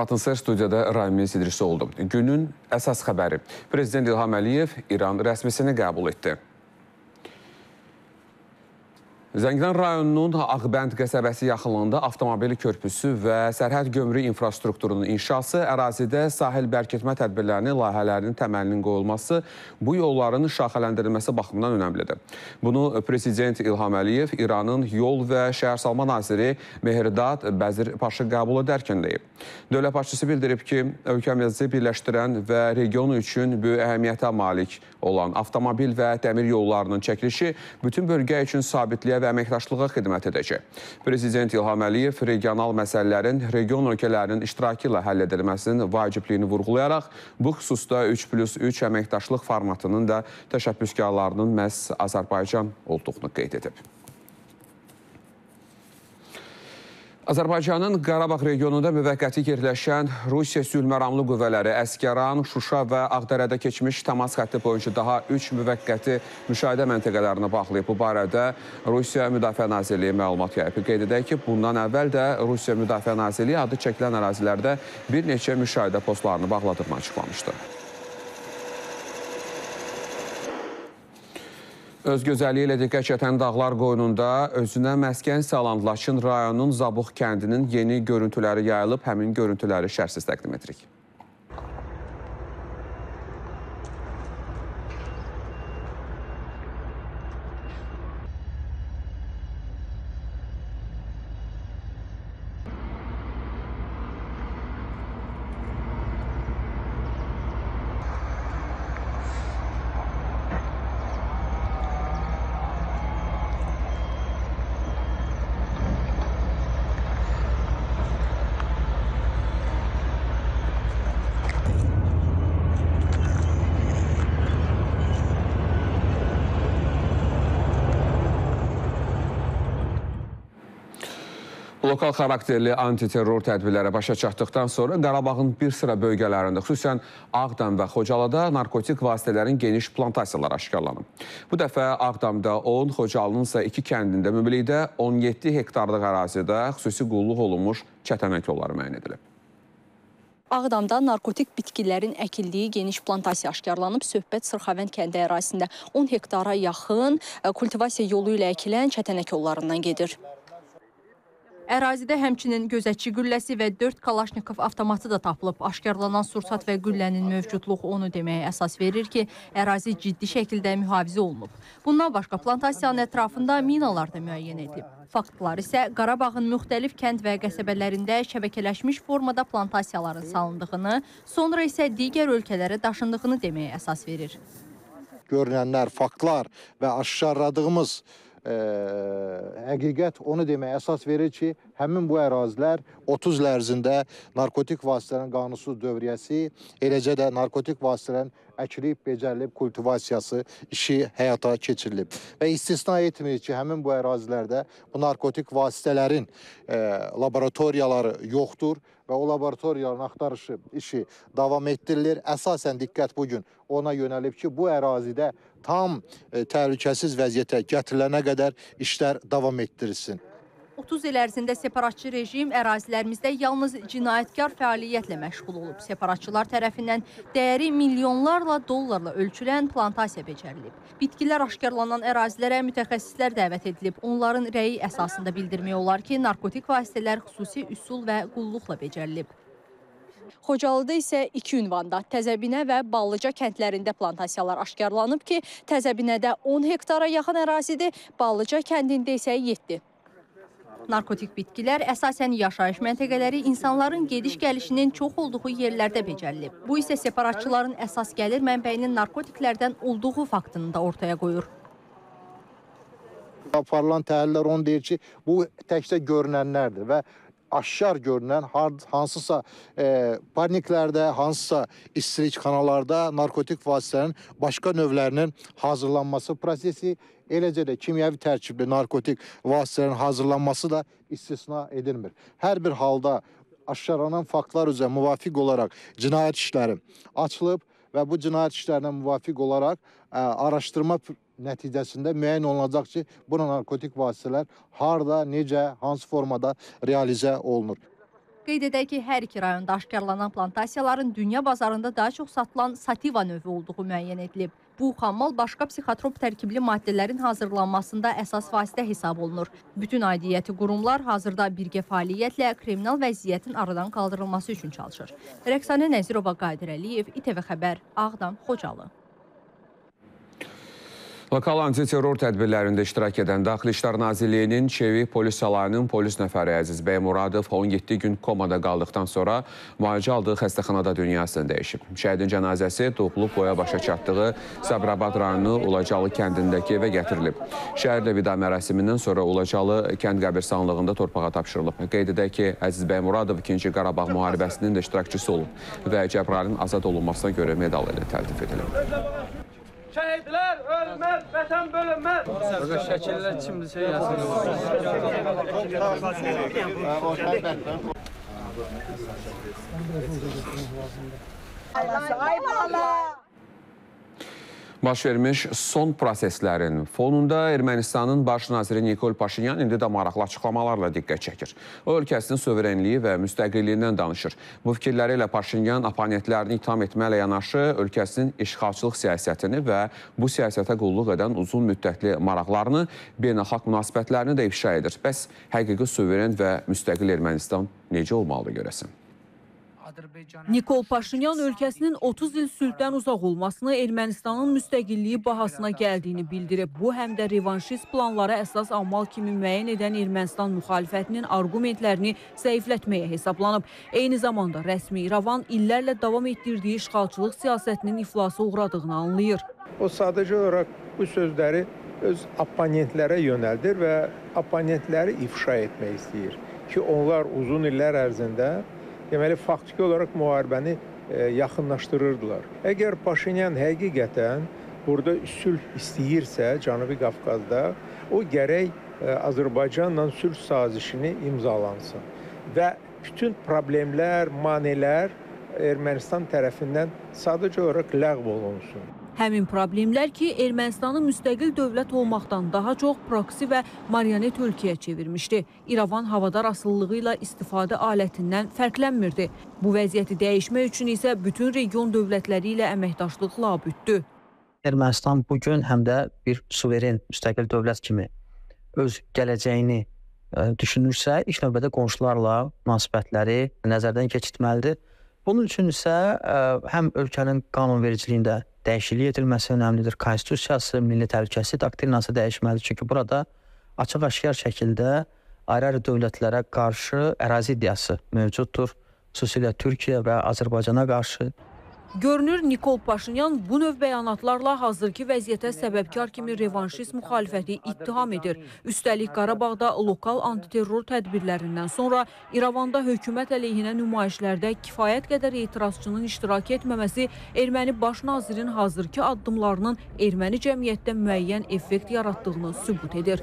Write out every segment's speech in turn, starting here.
Saatın Sər studiyada Ramiz İdrisi oldu. Günün əsas xəbəri. Prezident İlham Əliyev İran rəsmisini qəbul etdi. Zəngilan rayonunun Ağbənd qəsəbəsi yaxınlığında avtomobil körpüsü və sərhəd gömrü infrastrukturunun inşası, ərazidə sahil bərkitmə tədbirlərinin, layihələrinin təməlinin qoyulması, bu yolların şaxələndirilməsi baxımından önəmlidir. Bunu Prezident İlham Əliyev İranın yol və şəhərsalma naziri Mehrdad Bəzirpaşı qəbul edərkən deyib. Dövlət başçısı bildirib ki, ölkəmizi birləşdirən və regionu üçün böyük əhəmiyyətə malik olan avtomobil və dəmir yollarının çəkilişi bütün bölgə üçün sabitliyə və əməkdaşlığa xidmət edəcək. Prezident İlham Əliyev regional məsələlərin region ölkələrinin iştirakı ilə həll edilməsinin vacibliyini vurğulayaraq, bu xüsusda 3+3 əməkdaşlıq formatının da təşəbbüskarlarının məhz Azərbaycan olduğunu qeyd edib. Azərbaycanın Qarabağ regionunda müvəqqəti yerləşən Rusiya sülhməramlı qüvvələri Əsgəran, Şuşa və Ağdərədə keçmiş təmas xətti boyunca daha 3 müvəqqəti müşahidə məntəqələrini bağlayıb. Bu barədə Rusiya Müdafiə Nazirliyi məlumat yayıb. Qeyd edək ki, bundan əvvəl də Rusiya Müdafiə Nazirliyi adı çəkilən ərazilərdə bir neçə müşahidə postlarını bağladığını açıqlamışdı. Öz gözəlliyi ilə diqqət çəkən dağlar qoynunda özünə məskən salan Laçın rayonunun Zabux kəndinin yeni görüntüləri yayılıb, həmin görüntüləri şərhsiz təqdim edirik. Lokal xarakterli antiterror tədbirləri başa çatdıqdan sonra Qarabağın bir sıra bölgələrində, xüsusən Ağdam və Xocalıda narkotik vasitələrin geniş plantasiyaları aşkarlanıb. Bu dəfə Ağdamda 10, Xocalının isə 2 kəndində ümumilikdə 17 hektarlıq ərazidə xüsusi qulluq olunmuş çətənək yolları müəyyən edilib. Ağdamda narkotik bitkilərin əkildiyi geniş plantasiya aşkarlanıb. Söhbət Sırxavənd kəndi ərazisində 10 hektara yaxın kultivasiya yolu ilə əkilən çətənək yollarından gedir. Ərazidə həmçinin gözətçi gülləsi və 4 Kalaşnikov avtomatı da tapılıb. Aşkarlanan sursat və güllənin mövcudluğu onu deməyə əsas verir ki, ərazi ciddi şəkildə mühafizə olunub. Bundan başqa plantasiyanın ətrafında minalar da müəyyən edilib. Faktlar isə Qarabağın müxtəlif kənd və qəsəbələrində şəbəkələşmiş formada plantasiyaların salındığını, sonra isə digər ölkələrə daşındığını deməyə əsas verir. Görünənlər, faktlar və aşkarladığımız həqiqət onu deməyə əsas verir ki, həmin bu ərazilər 30 il ərzində narkotik vasitələrin qanunsuz dövriyyəsi, eləcə də narkotik vasitələrin əkilib, becərilib, kultivasiyası işi həyata keçirilib. Və istisna etmir ki, həmin bu ərazilərdə bu narkotik vasitələrin laboratoriyaları yoxdur və o laboratoriyaların axtarışı işi davam etdirilir. Əsasən diqqət bugün ona yönəlib ki, bu ərazidə tam təhlükəsiz vəziyyətə gətirilənə qədər işlər davam etdirilsin. 30 il ərzində separatçı rejim ərazilərimizdə yalnız cinayətkar fəaliyyətlə məşğul olub. Separatçılar tərəfindən dəyəri milyonlarla dollarla ölçülən plantasiya becərilib. Bitkilər aşkarlanan ərazilərə mütəxəssislər dəvət edilib. Onların rəyi əsasında bildirmək olar ki, narkotik vasitələr xüsusi üsul və qulluqla becərilib. Xocalıda isə 2 ünvanda Təzəbinə və Ballıca kəndlərində plantasiyalar aşkarlanıb ki, Təzəbinədə 10 hektara yaxın ərazidir, Ballıca kəndində isə 7. Narkotik bitkilər əsasən yaşayış məntəqələri, insanların gediş-gəlişinin çox olduğu yerlərdə becərilib. Bu isə separatçıların əsas gəlir mənbəyinin narkotiklərdən olduğu faktını da ortaya qoyur. Aparılan təhlillər onu deyir ki, bu təkcə görünənlərdir və aşkar görünən hansısa parniklərdə, hansısa istilik kanallarda narkotik vasitələrin başqa növlərinin hazırlanması prosesi, eləcə də kimyəvi tərkibli narkotik vasitələrin hazırlanması da istisna edilmir. Hər bir halda aşkarlanan faktlar üzrə müvafiq olaraq cinayət işləri açılıb və bu cinayət işlərinə müvafiq olaraq araşdırma nəticəsində müəyyən olunacaq ki, bu narkotik vasitələr harda, necə, hansı formada realizə olunur. Qeyd edək ki, hər iki rayonda aşkarlanan plantasiyaların dünya bazarında daha çox satılan sativa növü olduğu müəyyən edilib. Bu xammal başqa psixotrop tərkibli maddələrin hazırlanmasında əsas vasitə hesab olunur. Bütün aidiyyəti qurumlar hazırda birgə fəaliyyətlə kriminal vəziyyətin aradan qaldırılması üçün çalışır. Rəqsanə Nəzirova, Qadir Əliyev, İTV Xəbər, Ağdam, Xocalı. Lokal antiterror tədbirlərində iştirak edən Daxili İşlər Nazirliyinin Çevik polis salayının polis nəfəri Əziz Bəy Muradov 17 gün komada qaldıqdan sonra müalicə aldığı xəstəxanada dünyasını dəyişib. Şəhidin cənazəsi doğulub boya başa çatdığı Sabirabad rayonu Ulacalı kəndindəki evə gətirilib. Şəhərlə vida mərasimindən sonra Ulacalı kənd qəbirstanlığında torpağa tapşırılıb. Qeyd edək ki, Əziz Bəy Muradov 2-ci Qarabağ müharibəsinin də iştirakçısı olub və Cəbrayılın azad olunmasına görə medal ilə təltif edilib. Şəhidlər ölməz, vətən bölünməz. Şəkillər kimdir, Baş vermiş son proseslərin fonunda Ermənistanın baş naziri Nikol Paşinyan indi də maraqlı açıqlamalarla diqqət çəkir. O, ölkəsinin suverenliyi və müstəqilliyindən danışır. Bu fikirləri ilə Paşinyan oponentlərini itham etməklə yanaşı, ölkəsinin işğalçılıq siyasətini və bu siyasətə qulluq edən uzun müddətli maraqlarını, beynəlxalq münasibətlərini də ifşa edir. Bəs həqiqi suveren və müstəqil Ermənistan necə olmalıdır görəsin? Nikol Paşinyan ölkəsinin 30 il sülhdən uzaq olmasını Ermənistanın müstəqilliyi bahasına gəldiyini bildirib. Bu, həm də revanşist planlara əsas amal kimi müəyyən edən Ermənistan müxalifətinin argumentlərini zəiflətməyə hesablanıb. Eyni zamanda rəsmi İrəvan illərlə davam etdirdiyi işğalçılıq siyasətinin iflasa uğradığını anlayır. O sadəcə olaraq bu sözləri öz oponentlərə yönəldir və oponentləri ifşa etmək istəyir ki, onlar uzun illər ərzində deməli, faktiki olaraq müharibəni yaxınlaşdırırdılar. Əgər Paşinyan həqiqətən burada sülh istəyirsə Cənubi Qafqazda, o gərək Azərbaycanla sülh sazişini imzalansın və bütün problemlər, manelər Ermənistan tərəfindən sadəcə olaraq ləğv olunsun. Həmin problemlər ki, Ermənistanı müstəqil dövlət olmaqdan daha çox proksi və marionet ölkəyə çevirmişdi. İrəvan havadar asılılığı ilə istifadə alətindən fərqlənmirdi. Bu vəziyyəti dəyişmək üçün isə bütün region dövlətləri ilə əməkdaşlıq labüddür. Ermənistan bugün həm də bir suveren, müstəqil dövlət kimi öz gələcəyini düşünürsə, ilk növbədə qonşularla münasibətləri nəzərdən keçirməlidir. Bunun üçün isə həm ölkənin qanunvericiliyində dəyişiklik edilməsi önəmlidir. Konstitusiyası, milli təhlükəsizlik doktrinası dəyişməlidir. Çünki burada açıq-aşkar şəkildə ayrı-ayrı dövlətlərə qarşı ərazi iddiası mövcuddur. Xüsusilə Türkiyə və Azərbaycana qarşı. Görünür, Nikol Paşinyan bu növ bəyanatlarla hazırki vəziyyətə səbəbkar kimi revanşist müxalifəti ittiham edir. Üstəlik, Qarabağda lokal antiterror tədbirlərindən sonra İrəvanda hökumət əleyhinə nümayişlərdə kifayət qədər etirazçının iştirak etməməsi erməni baş nazirin hazırki addımlarının erməni cəmiyyətdə müəyyən effekt yaratdığını sübut edir.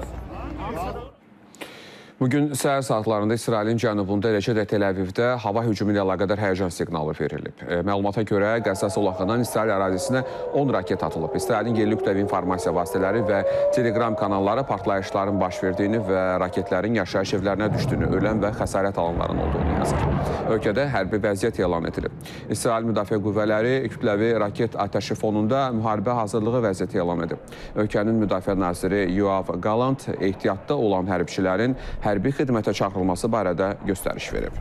Bugün səhər saatlarında İsrailin cənubunda, eləcə də Tel-Əvivdə hava hücumu ilə əlaqədar həyəcan siqnalı verilib. Məlumata görə Qəzza zolağından İsrail ərazisinə 10 raket atılıb. İsrailin yerli kütləvi informasiya vasitələri və Telegram kanalları partlayışların baş verdiyini və raketlərin yaşayış evlərinə düşdüyünü, ölən və xəsarət alanların olduğunu yazır. Ölkədə hərbi vəziyyət elan edilib. İsrail Müdafiə Qüvvələri kütləvi raket atəşi fonunda müharibə hazırlığı vəziyyəti elan edib. Ölkənin Müdafiə naziri Yoav Gallant ehtiyatda olan hərbçilərin hərbi xidmətə çağırılması barədə göstəriş verib.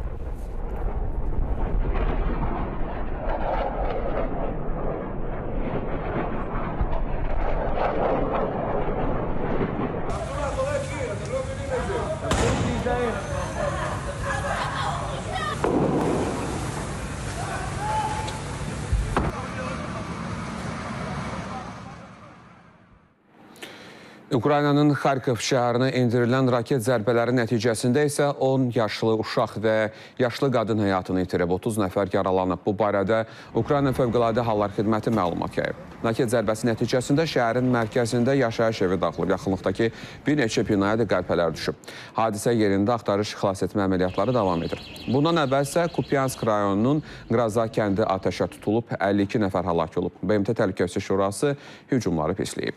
Ukraynanın Xarkov şəhərinə endirilən raket zərbələri nəticəsində isə 10 yaşlı uşaq və yaşlı qadın həyatını itirib, 30 nəfər yaralanıb. Bu barədə Ukrayna Fövqəladə Hallar Xidməti məlumat yayıb. Raket zərbəsi nəticəsində şəhərin mərkəzində yaşayış evi dağılıb, yaxınlıqdakı bir neçə binaya da qəlpələr düşüb. Hadisə yerində axtarış xilas etmə əməliyyatları davam edir. Bundan əvvəl isə Kupyansk rayonunun Qraza kəndi atəşə tutulub, 52 nəfər həlak olub. BMT Təhlükəsizlik Şurası hücumları pisləyib.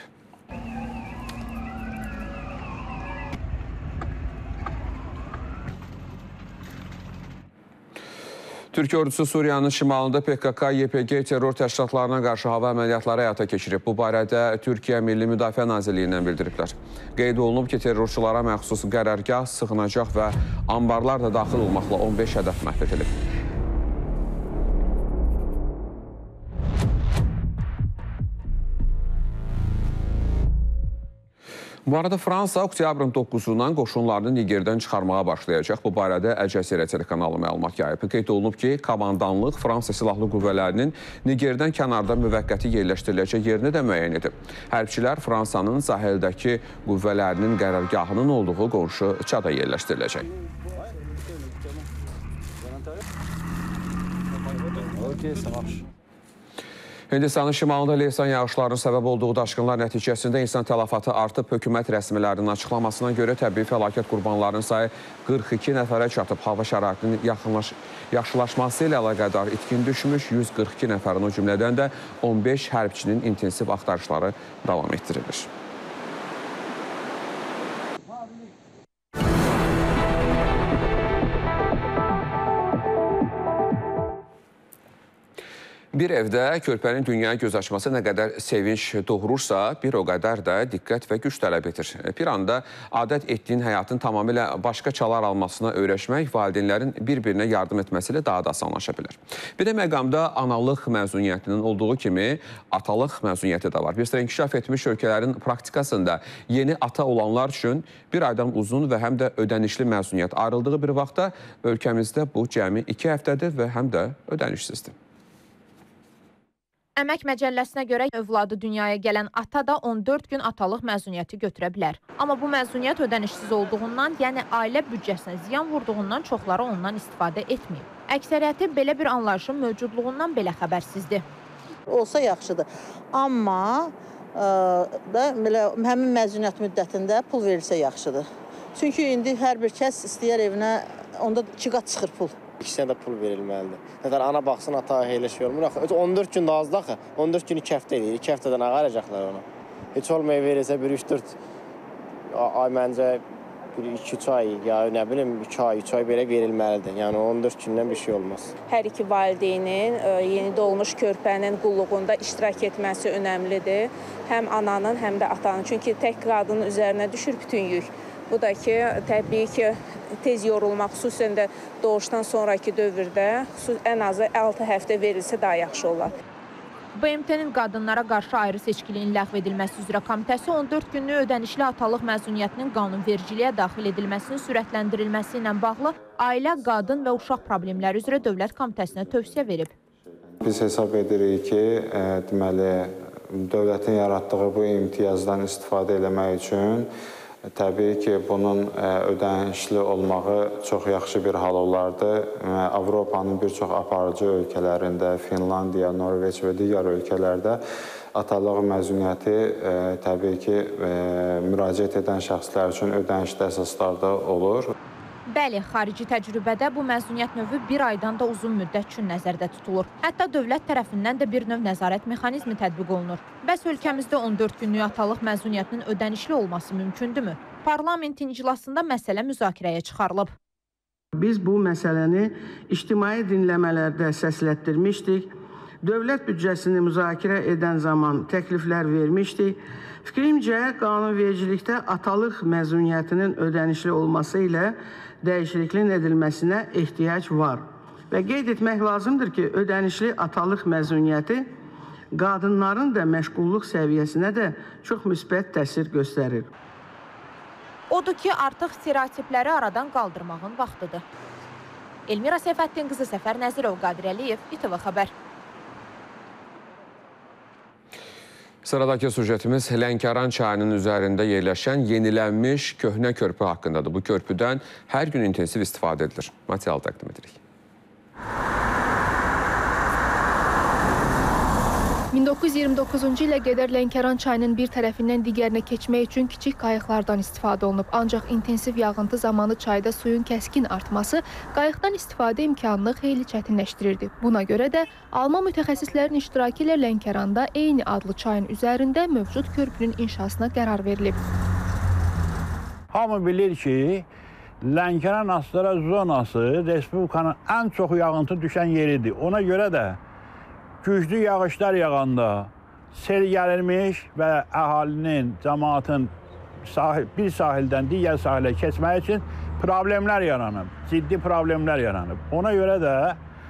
Türkiyə ordusu Suriyanın şimalında PKK-YPG terror təşkilatlarına qarşı hava əməliyyatları həyata keçirib. Bu barədə Türkiyə Milli Müdafiə Nazirliyindən bildiriblər. Qeyd olunub ki, terrorçulara məxsus qərargah, sığınacaq və ambarlar da daxil olmaqla 15 hədəf məhv edilib. Bu arada Fransa oktyabrın 9-dan qoşunlarını Nigerdən çıxarmağa başlayacaq. Bu barədə Əl Cəzirə telekanalı məlumat yayıb. Qeyd olunub ki, komandanlıq Fransa silahlı qüvvələrinin Nigerdən kənarda müvəqqəti yerləşdiriləcək yerini də müəyyən edib. Hərbçilər Fransanın sahildəki qüvvələrinin qərargahının olduğu qonşu Çada yerləşdiriləcək. Hindistanın şimalında leysan yağışlarının səbəb olduğu daşqınlar nəticəsində insan tələfatı artıb. Hökumət rəsmilərinin açıqlamasına görə təbii fəlakət qurbanlarının sayı 42 nəfərə çatıb. Hava şəraitinin yaxşılaşması ilə əlaqədar itkin düşmüş 142 nəfərin, o cümlədən də 15 hərbçinin intensiv axtarışları davam etdirilir. Bir evdə körpənin dünyaya göz açması nə qədər sevinç doğurursa, bir o qədər də diqqət və güc tələb edir. Bir anda adət etdiyin həyatın tamamilə başqa çalar almasına öyrəşmək valideynlərin bir-birinə yardım etməsi ilə daha da asanlaşa bilər. Bir də məqamda analıq məzuniyyətinin olduğu kimi atalıq məzuniyyəti də var. Bir sıra inkişaf etmiş ölkələrin praktikasında yeni ata olanlar üçün bir aydan uzun və həm də ödənişli məzuniyyət ayrıldığı bir vaxtda ölkəmizdə bu cəmi 2 həftədir və həm də ödənişsizdir. Əmək məcəlləsinə görə övladı dünyaya gələn ata da 14 gün atalıq məzuniyyəti götürə bilər. Amma bu məzuniyyət ödənişsiz olduğundan, yəni ailə büdcəsinə ziyan vurduğundan çoxları ondan istifadə etməyib. Əksəriyyəti belə bir anlayışın mövcudluğundan belə xəbərsizdir. Olsa yaxşıdır. Amma həmin məzuniyyət müddətində pul verilsə yaxşıdır. Çünki indi hər bir kəs istəyər evinə, onda 2 qat çıxır pul. İkisine de pul verilməlidir. Neden ana baxsın, ata elə şey olmur. 14 gün də azdır axı. 14 gün 2 həftə eləyir. 2 həftədən ağaracaqlar onu. Heç olmaya verirsə bir 3-4 ay məncə bir 2-3 ay ya nə bilim 2 ay, 3 ay belə verilməlidir. Yəni 14 gündən bir şey olmaz. Hər iki valideynin yeni doğmuş körpənin qulluğunda iştirak etməsi önəmlidir. Həm ananın, həm də atanın. Çünki tək qadının üzərinə düşür bütün yük. Bu da ki, təbii ki, tez yorulmaq, xüsusən də doğuşdan sonraki dövrdə ən azı 6 həftə verilsə daha yaxşı olar. BMT-nin qadınlara qarşı ayrı seçkiliyin ləğv edilməsi üzrə komitəsi 14 günlük ödənişli atalıq məzuniyyətinin qanunvericiliyə daxil edilməsinin sürətləndirilməsi ilə bağlı ailə, qadın və uşaq problemləri üzrə Dövlət Komitəsinə tövsiyə verib. Biz hesab edirik ki, deməli, dövlətin yaratdığı bu imtiyazdan istifadə eləmək üçün təbii ki, bunun ödənişli olmağı çox yaxşı bir hal olardı. Avropanın bir çox aparıcı ölkələrində, Finlandiya, Norveç və digər ölkələrdə atalıq məzuniyyəti təbii ki, müraciət edən şəxslər üçün ödənişli əsaslarda olur. Bəli, xarici təcrübədə bu məzuniyyət növü bir aydan da uzun müddət üçün nəzərdə tutulur. Hətta dövlət tərəfindən də bir növ nəzarət mexanizmi tətbiq olunur. Bəs ölkəmizdə 14 günlük atalıq məzuniyyətinin ödənişli olması mümkündürmü? Parlamentin iclasında məsələ müzakirəyə çıxarılıb. Biz bu məsələni ictimai dinləmələrdə səslətdirmişdik. Dövlət büdcəsini müzakirə edən zaman təkliflər vermişdik. Fikrimcə, qanunvericilikdə atalıq məzuniyyətinin ödənişli olması ilə dəyişikliyin edilməsinə ehtiyac var. Və qeyd etmək lazımdır ki, ödənişli atalıq məzuniyyəti qadınların da məşğulluq səviyyəsinə də çox müsbət təsir göstərir. Odur ki, artıq stereotipləri aradan qaldırmağın vaxtıdır. Elmira Seyfəddin qızı, Səfər Nəzirov, Qadir Əliyev, İTV Xəbər. Sıradakı sujetimiz Lənkəran çayının üzərində yerləşən yenilənmiş köhnə körpü haqqındadır. Bu körpüdən hər gün intensiv istifadə edilir. Material təqdim edirik. 1929-cu ilə qədər Lənkəran çayının bir tərəfindən digərinə keçmək üçün kiçik qayıqlardan istifadə olunub. Ancaq intensiv yağıntı zamanı çayda suyun kəskin artması qayıqdan istifadə imkanını xeyli çətinləşdirirdi. Buna görə də Alman mütəxəssislərin iştirakı ilə Lənkəranda eyni adlı çayın üzərində mövcud körpünün inşasına qərar verilib. Hamı bilir ki, Lənkəran Astara zonası Respublikanın ən çox yağıntı düşən yeridir. Ona görə də güclü yağışlar yağanda sel gəlirmiş və əhalinin, cəmaatın bir sahildən digər sahilə keçmək üçün problemlər yaranıb, ciddi problemlər yaranıb. Ona görə də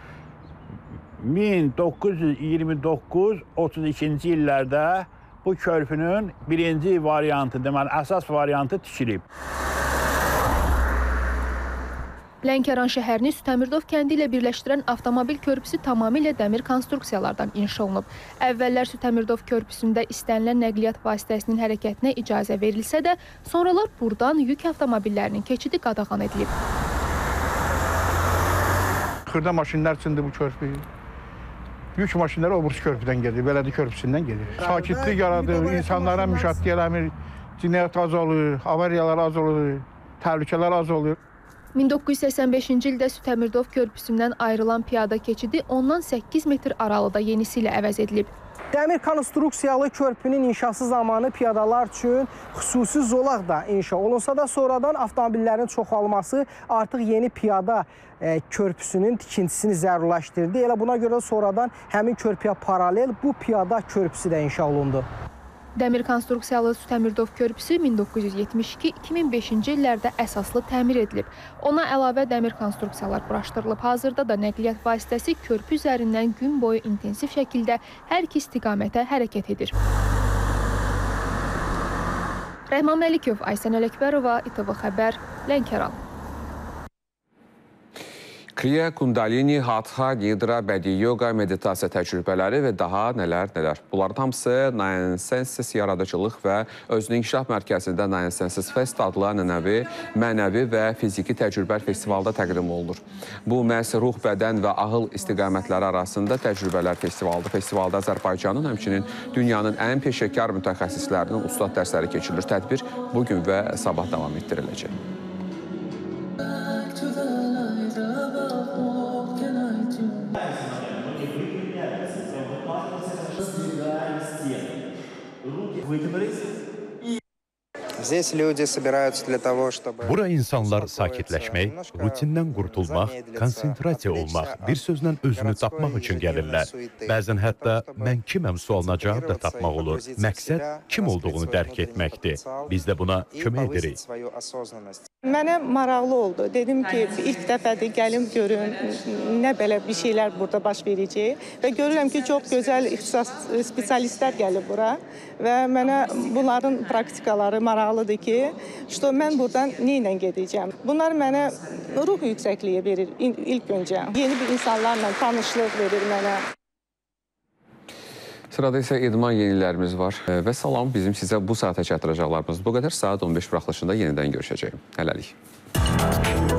1929-32-ci illərdə bu körpünün birinci variantı, deməli, əsas variantı tikilib. Lənkəran şəhərini Sütəmirdov kəndi ilə birləşdirən avtomobil körpüsü tamamilə dəmir konstruksiyalardan inşa olunub. Əvvəllər Sütəmirdov körpüsündə istənilən nəqliyyat vasitəsinin hərəkətinə icazə verilsə də, sonralar buradan yük avtomobillərinin keçidi qadağan edilib. Xırda maşınlar üçündür bu körpü. Yük maşınları o burç körpüdən gedir, belediye körpüsündən gedir. Sakitlik yaradır, insanlara müşahidə eləmir, cinayət az olur, avariyalar az olur, təhlükələr az olur. 1985-ci ildə Sütəmirdov körpüsündən ayrılan piyada keçidi ondan 8 metr aralıda yenisi ilə əvəz edilib. Dəmir konstruksiyalı körpünün inşası zamanı piyadalar üçün xüsusi zolaq da inşa olunsa da sonradan avtomobillərin çoxalması artıq yeni piyada körpüsünün tikintisini zərurlaşdırdı. Elə buna görə sonradan həmin körpüyə paralel bu piyada körpüsü də inşa olundu. Dəmir konstruksiyalı Sütəmirdov körpüsü 1972-2005-ci illərdə əsaslı təmir edilib. Ona əlavə dəmir konstruksiyalar quraşdırılıb. Hazırda da nəqliyyat vasitəsi körpü üzərindən gün boyu intensiv şəkildə hər iki istiqamətə hərəkət edir. Rəhman Məlikov, Aysən Ələkbərova, İTV Xəbər, Lənkəran. Kriya, Kundalini, Hatha, Nidra, bədii yoga, meditasiya təcrübələri və daha nələr. Bunların hamısı Nine Senses Yaradıcılıq və Özünün İnkişaf Mərkəzində Nine Senses Fest adlı ənənəvi, mənəvi və fiziki təcrübələr festivalda təqdim olunur. Bu məhz ruh, bədən və ağıl istiqamətləri arasında təcrübələr festivalıdır. Festivalda Azərbaycanın, həmçinin dünyanın ən peşəkar mütəxəssislərinin ustad dərsləri keçirilir. Tədbir bugün və sabah davam etdiriləcək. Bura insanlar sakitləşmək, rutindən qurtulmaq, konsentrasiya olmaq, bir sözlə özünü tapmaq üçün gəlirlər. Bəzən hətta mən kiməm sualına cavab da tapmaq olur. Məqsəd kim olduğunu dərk etməkdir. Biz də buna kömək edirik. Mənə maraqlı oldu. Dedim ki, ilk dəfədir gəlim görüm, nə belə bir şeylər burada baş verəcək. Və görürəm ki, çox gözəl spesialistlər gəlib bura. Və mənə bunların praktikaları maraqlıdır ki, mən buradan nə ilə gedəcəm? Bunlar mənə ruh yüksəkliyi verir ilk öncə. Yeni bir insanlarla tanışlıq verir mənə. Sırada isə idman yenilərimiz var. Və salam, bizim sizə bu saata çatdıracaqlarımız bu qədər. Saat 15 buraxılışında yenidən görüşəcəyim. Hələlik.